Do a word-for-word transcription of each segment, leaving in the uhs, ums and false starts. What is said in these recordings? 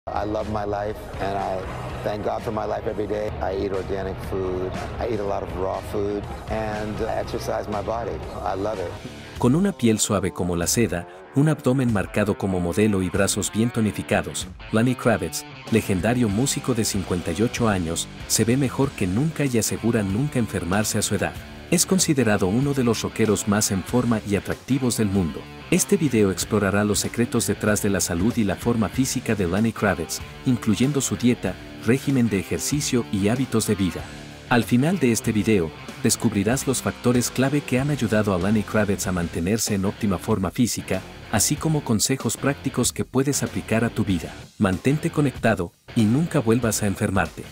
I love my life and I thank God for my life every day. I eat organic food, I eat a lot of raw food and I exercise my body. I love it. Con una piel suave como la seda, un abdomen marcado como modelo y brazos bien tonificados, Lenny Kravitz, legendario músico de cincuenta y ocho años, se ve mejor que nunca y asegura nunca enfermarse a su edad. Es considerado uno de los rockeros más en forma y atractivos del mundo. Este video explorará los secretos detrás de la salud y la forma física de Lenny Kravitz, incluyendo su dieta, régimen de ejercicio y hábitos de vida. Al final de este video, descubrirás los factores clave que han ayudado a Lenny Kravitz a mantenerse en óptima forma física, así como consejos prácticos que puedes aplicar a tu vida. Mantente conectado y nunca vuelvas a enfermarte.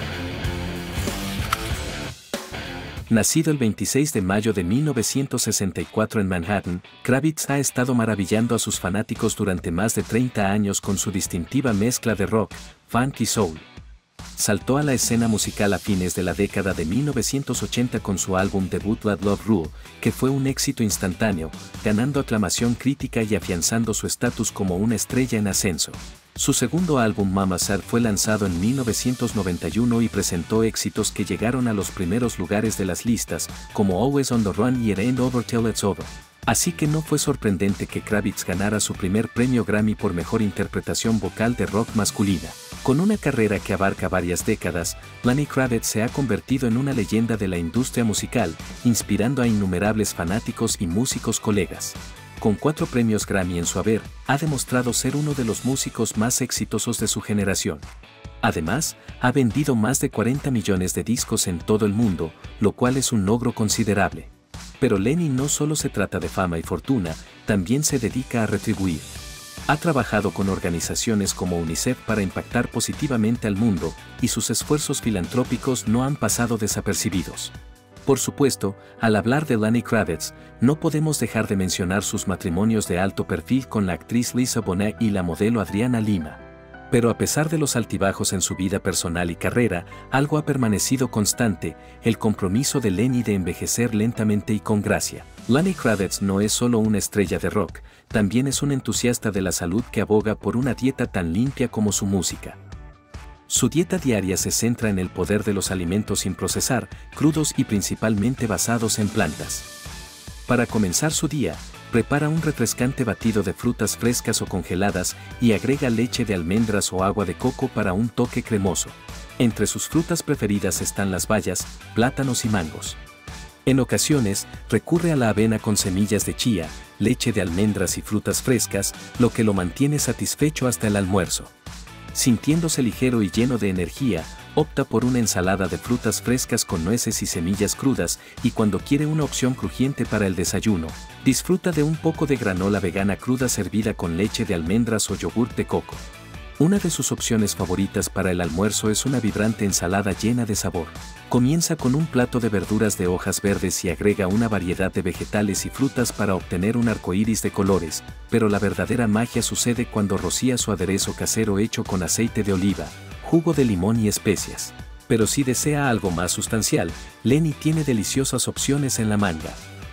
Nacido el veintiséis de mayo de mil novecientos sesenta y cuatro en Manhattan, Kravitz ha estado maravillando a sus fanáticos durante más de treinta años con su distintiva mezcla de rock, funk y soul. Saltó a la escena musical a fines de la década de mil novecientos ochenta con su álbum debut Bad Love Rule, que fue un éxito instantáneo, ganando aclamación crítica y afianzando su estatus como una estrella en ascenso. Su segundo álbum Mama Said fue lanzado en mil novecientos noventa y uno y presentó éxitos que llegaron a los primeros lugares de las listas, como Always on the Run y It Ain't Over Till It's Over. Así que no fue sorprendente que Kravitz ganara su primer premio Grammy por mejor interpretación vocal de rock masculina. Con una carrera que abarca varias décadas, Lenny Kravitz se ha convertido en una leyenda de la industria musical, inspirando a innumerables fanáticos y músicos colegas. Con cuatro premios Grammy en su haber, ha demostrado ser uno de los músicos más exitosos de su generación. Además, ha vendido más de cuarenta millones de discos en todo el mundo, lo cual es un logro considerable. Pero Lenny no solo se trata de fama y fortuna, también se dedica a retribuir. Ha trabajado con organizaciones como UNICEF para impactar positivamente al mundo, y sus esfuerzos filantrópicos no han pasado desapercibidos. Por supuesto, al hablar de Lenny Kravitz, no podemos dejar de mencionar sus matrimonios de alto perfil con la actriz Lisa Bonet y la modelo Adriana Lima. Pero a pesar de los altibajos en su vida personal y carrera, algo ha permanecido constante: el compromiso de Lenny de envejecer lentamente y con gracia. Lenny Kravitz no es solo una estrella de rock, también es un entusiasta de la salud que aboga por una dieta tan limpia como su música. Su dieta diaria se centra en el poder de los alimentos sin procesar, crudos y principalmente basados en plantas. Para comenzar su día, prepara un refrescante batido de frutas frescas o congeladas y agrega leche de almendras o agua de coco para un toque cremoso. Entre sus frutas preferidas están las bayas, plátanos y mangos. En ocasiones, recurre a la avena con semillas de chía, leche de almendras y frutas frescas, lo que lo mantiene satisfecho hasta el almuerzo. Sintiéndose ligero y lleno de energía, opta por una ensalada de frutas frescas con nueces y semillas crudas, y cuando quiere una opción crujiente para el desayuno, disfruta de un poco de granola vegana cruda servida con leche de almendras o yogur de coco. Una de sus opciones favoritas para el almuerzo es una vibrante ensalada llena de sabor. Comienza con un plato de verduras de hojas verdes y agrega una variedad de vegetales y frutas para obtener un arcoíris de colores, pero la verdadera magia sucede cuando rocía su aderezo casero hecho con aceite de oliva, jugo de limón y especias. Pero si desea algo más sustancial, Lenny tiene deliciosas opciones en la manga.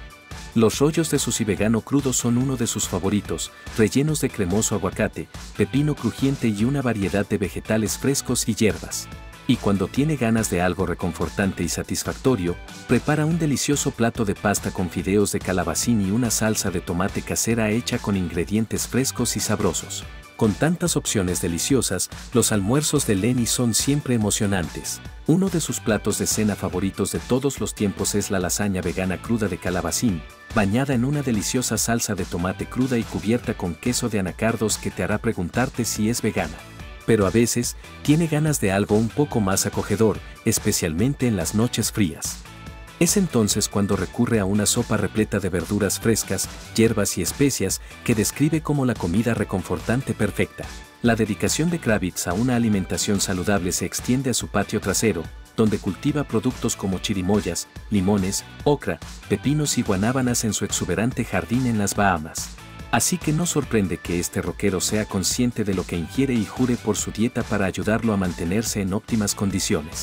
Los rollos de sushi vegano crudo son uno de sus favoritos, rellenos de cremoso aguacate, pepino crujiente y una variedad de vegetales frescos y hierbas. Y cuando tiene ganas de algo reconfortante y satisfactorio, prepara un delicioso plato de pasta con fideos de calabacín y una salsa de tomate casera hecha con ingredientes frescos y sabrosos. Con tantas opciones deliciosas, los almuerzos de Lenny son siempre emocionantes. Uno de sus platos de cena favoritos de todos los tiempos es la lasaña vegana cruda de calabacín, bañada en una deliciosa salsa de tomate cruda y cubierta con queso de anacardos que te hará preguntarte si es vegana. Pero a veces, tiene ganas de algo un poco más acogedor, especialmente en las noches frías. Es entonces cuando recurre a una sopa repleta de verduras frescas, hierbas y especias que describe como la comida reconfortante perfecta. La dedicación de Kravitz a una alimentación saludable se extiende a su patio trasero, donde cultiva productos como chirimoyas, limones, ocra, pepinos y guanábanas en su exuberante jardín en las Bahamas. Así que no sorprende que este rockero sea consciente de lo que ingiere y jure por su dieta para ayudarlo a mantenerse en óptimas condiciones.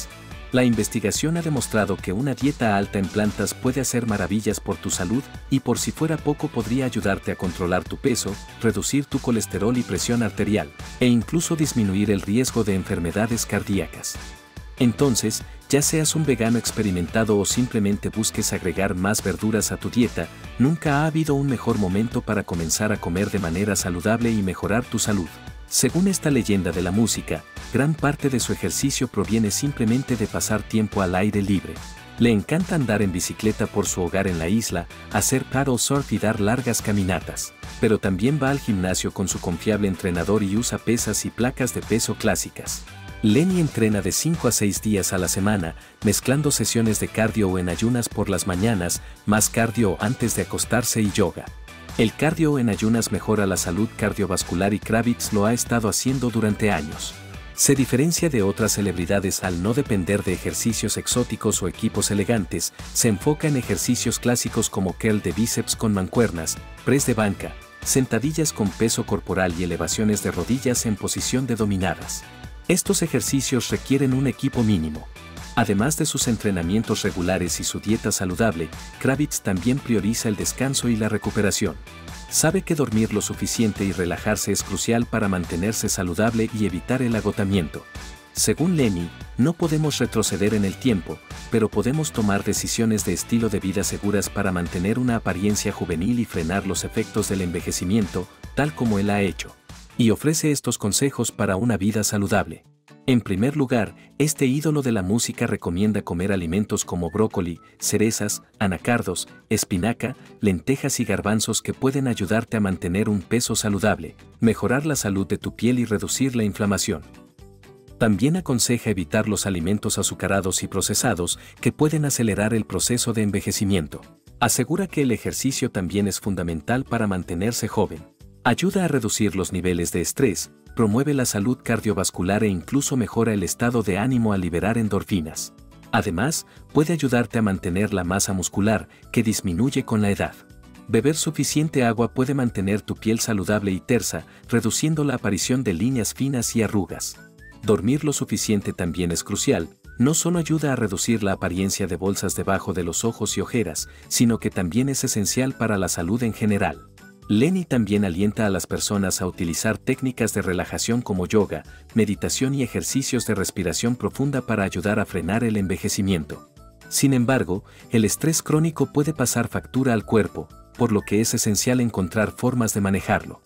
La investigación ha demostrado que una dieta alta en plantas puede hacer maravillas por tu salud y por si fuera poco podría ayudarte a controlar tu peso, reducir tu colesterol y presión arterial, e incluso disminuir el riesgo de enfermedades cardíacas. Entonces, ya seas un vegano experimentado o simplemente busques agregar más verduras a tu dieta, nunca ha habido un mejor momento para comenzar a comer de manera saludable y mejorar tu salud. Según esta leyenda de la música, gran parte de su ejercicio proviene simplemente de pasar tiempo al aire libre. Le encanta andar en bicicleta por su hogar en la isla, hacer paddle surf y dar largas caminatas, pero también va al gimnasio con su confiable entrenador y usa pesas y placas de peso clásicas. Lenny entrena de cinco a seis días a la semana, mezclando sesiones de cardio o en ayunas por las mañanas, más cardio antes de acostarse y yoga. El cardio en ayunas mejora la salud cardiovascular y Kravitz lo ha estado haciendo durante años. Se diferencia de otras celebridades al no depender de ejercicios exóticos o equipos elegantes, se enfoca en ejercicios clásicos como curl de bíceps con mancuernas, press de banca, sentadillas con peso corporal y elevaciones de rodillas en posición de dominadas. Estos ejercicios requieren un equipo mínimo. Además de sus entrenamientos regulares y su dieta saludable, Kravitz también prioriza el descanso y la recuperación. Sabe que dormir lo suficiente y relajarse es crucial para mantenerse saludable y evitar el agotamiento. Según Lenny, no podemos retroceder en el tiempo, pero podemos tomar decisiones de estilo de vida seguras para mantener una apariencia juvenil y frenar los efectos del envejecimiento, tal como él ha hecho. Y ofrece estos consejos para una vida saludable. En primer lugar, este ídolo de la música recomienda comer alimentos como brócoli, cerezas, anacardos, espinaca, lentejas y garbanzos que pueden ayudarte a mantener un peso saludable, mejorar la salud de tu piel y reducir la inflamación. También aconseja evitar los alimentos azucarados y procesados que pueden acelerar el proceso de envejecimiento. Asegura que el ejercicio también es fundamental para mantenerse joven. Ayuda a reducir los niveles de estrés, promueve la salud cardiovascular e incluso mejora el estado de ánimo al liberar endorfinas. Además, puede ayudarte a mantener la masa muscular, que disminuye con la edad. Beber suficiente agua puede mantener tu piel saludable y tersa, reduciendo la aparición de líneas finas y arrugas. Dormir lo suficiente también es crucial, no solo ayuda a reducir la apariencia de bolsas debajo de los ojos y ojeras, sino que también es esencial para la salud en general. Lenny también alienta a las personas a utilizar técnicas de relajación como yoga, meditación y ejercicios de respiración profunda para ayudar a frenar el envejecimiento. Sin embargo, el estrés crónico puede pasar factura al cuerpo, por lo que es esencial encontrar formas de manejarlo.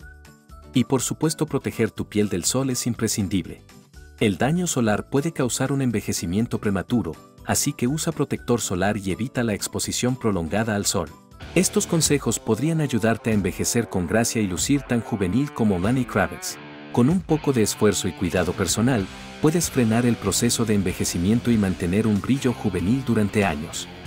Y por supuesto, proteger tu piel del sol es imprescindible. El daño solar puede causar un envejecimiento prematuro, así que usa protector solar y evita la exposición prolongada al sol. Estos consejos podrían ayudarte a envejecer con gracia y lucir tan juvenil como Lenny Kravitz. Con un poco de esfuerzo y cuidado personal, puedes frenar el proceso de envejecimiento y mantener un brillo juvenil durante años.